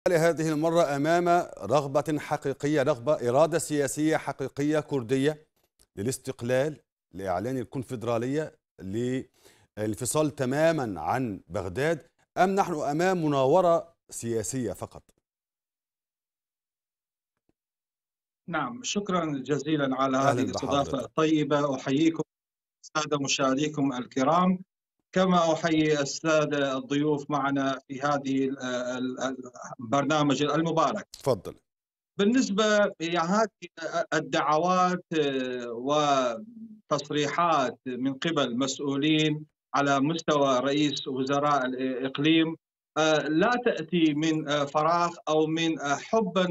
هذه المرة أمام رغبة حقيقية، إرادة سياسية حقيقية كردية للاستقلال، لإعلان الكونفدرالية، للانفصال تماما عن بغداد، أم نحن أمام مناورة سياسية فقط؟ نعم، شكرا جزيلا على هذه أهلا الاستضافة بحضرتك. الطيبة. أحييكم السادة مشاهديكم الكرام، كما أحيي السادة الضيوف معنا في هذه البرنامج المبارك. تفضل. بالنسبة لهذه الدعوات وتصريحات من قبل مسؤولين على مستوى رئيس وزراء الإقليم، لا تأتي من فراغ أو من حبا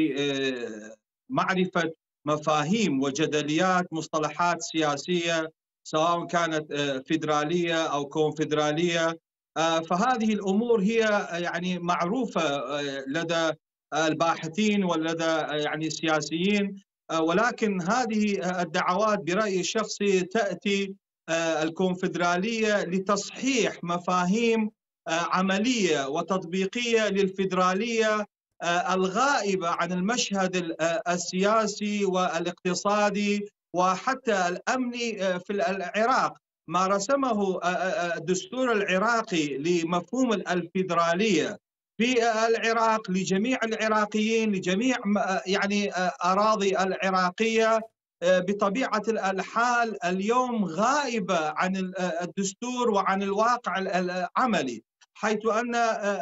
بمعرفة مفاهيم وجدليات مصطلحات سياسية، سواء كانت فيدرالية أو كونفدرالية. فهذه الأمور هي يعني معروفة لدى الباحثين ولدى يعني السياسيين، ولكن هذه الدعوات برأيي الشخصي تأتي الكونفدرالية لتصحيح مفاهيم عملية وتطبيقية للفيدرالية الغائبة عن المشهد السياسي والاقتصادي وحتى الأمني في العراق. ما رسمه الدستور العراقي لمفهوم الفيدرالية في العراق لجميع العراقيين، لجميع يعني أراضي العراقية، بطبيعة الحال اليوم غائبة عن الدستور وعن الواقع العملي، حيث أن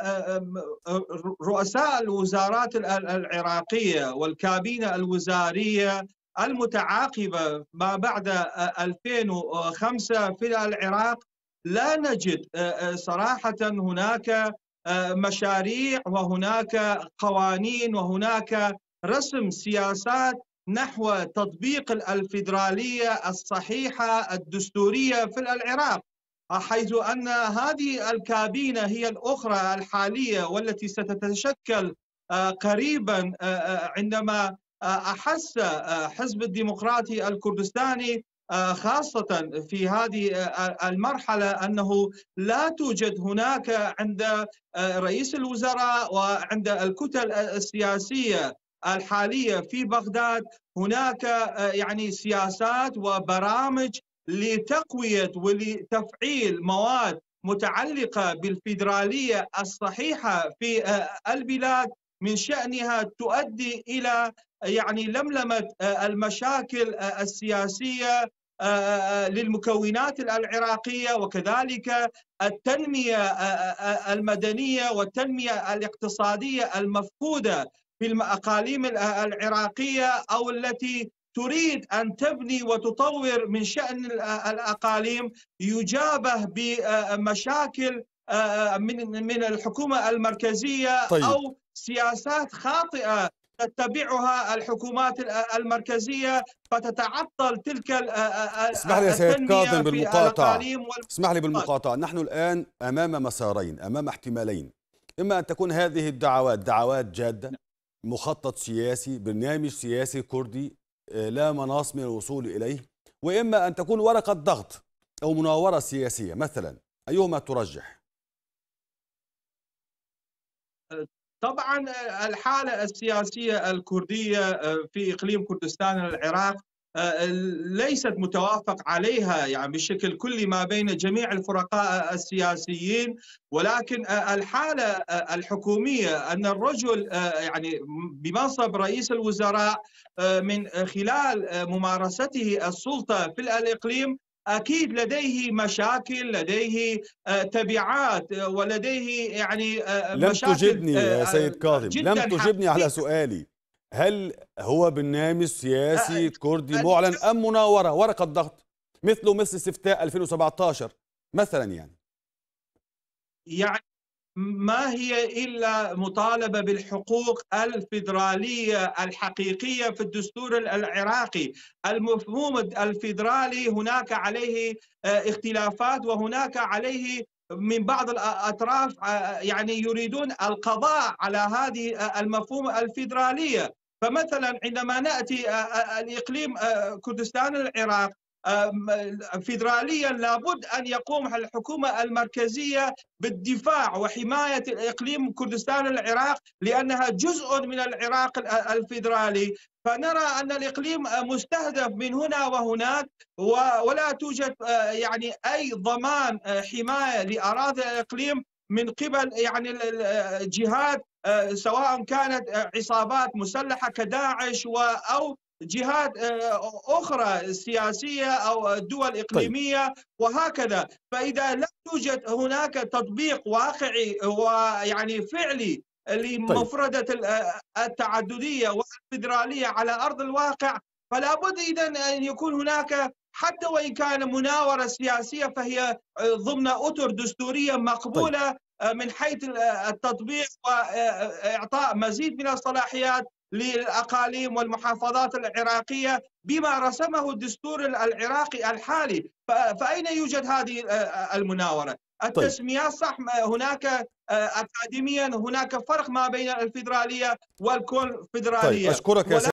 رؤساء الوزارات العراقية والكابينة الوزارية المتعاقبة ما بعد 2005 في العراق لا نجد صراحة هناك مشاريع وهناك قوانين وهناك رسم سياسات نحو تطبيق الفيدرالية الصحيحة الدستورية في العراق، حيث أن هذه الكابينة هي الأخرى الحالية والتي ستتشكل قريبا، عندما أحس حزب الديمقراطي الكردستاني خاصة في هذه المرحلة أنه لا توجد هناك عند رئيس الوزراء وعند الكتل السياسية الحالية في بغداد هناك يعني سياسات وبرامج لتقوية ولتفعيل مواد متعلقة بالفيدرالية الصحيحة في البلاد، من شأنها تؤدي إلى يعني لملمة المشاكل السياسية للمكونات العراقية، وكذلك التنمية المدنية والتنمية الاقتصادية المفقودة في الأقاليم العراقية، أو التي تريد أن تبني وتطور من شأن الأقاليم، يجابه بمشاكل من الحكومة المركزية طيب، أو سياسات خاطئة تتبعها الحكومات المركزية، فتتعطل تلك اسمح لي يا سيد كاظم التنمية في بالمقاطعة. الأقاليم اسمح لي بالمقاطعة. نحن الآن أمام مسارين، أمام احتمالين: إما أن تكون هذه الدعوات دعوات جادة، مخطط سياسي، برنامج سياسي كردي لا مناص من الوصول إليه، وإما أن تكون ورقة ضغط أو مناورة سياسية مثلا. أيهما ترجح؟ طبعا الحالة السياسية الكردية في إقليم كردستان العراق ليست متوافق عليها يعني بشكل كلي ما بين جميع الفرقاء السياسيين، ولكن الحالة الحكومية أن الرجل يعني بمنصب رئيس الوزراء من خلال ممارسته السلطة في الإقليم أكيد لديه مشاكل، لديه تبعات، ولديه يعني لم مشاكل تجبني يا سيد كاظم، لم جدا تجبني على حقيقية. سؤالي. هل هو برنامج سياسي كردي معلن أم مناورة ورقة ضغط مثل استفتاء 2017 مثلا يعني ما هي إلا مطالبة بالحقوق الفيدرالية الحقيقية في الدستور العراقي. المفهوم الفيدرالي هناك عليه اختلافات، وهناك عليه من بعض الأطراف يعني يريدون القضاء على هذه المفهوم الفيدرالية. فمثلا عندما نأتي الإقليم كردستان العراق فيدراليا لابد أن يقوم الحكومة المركزية بالدفاع وحماية الإقليم كردستان العراق، لأنها جزء من العراق الفيدرالي. فنرى أن الإقليم مستهدف من هنا وهناك، ولا توجد يعني أي ضمان حماية لأراضي الإقليم من قبل يعني الجهات، سواء كانت عصابات مسلحة كداعش أو جهات أخرى سياسية أو دول طيب إقليمية وهكذا. فإذا لم يوجد هناك تطبيق واقعي ويعني فعلي طيب لمفردة التعددية والفيدرالية على أرض الواقع، فلا بد إذن أن يكون هناك، حتى وإن كان مناورة سياسية، فهي ضمن أطر دستورية طيب مقبولة من حيث التطبيق وإعطاء مزيد من الصلاحيات للأقاليم والمحافظات العراقية بما رسمه الدستور العراقي الحالي. فأين يوجد هذه المناورة؟ طيب التسميات صح، هناك أكاديميا هناك فرق ما بين الفيدرالية طيب والكونفدرالية، أشكرك يا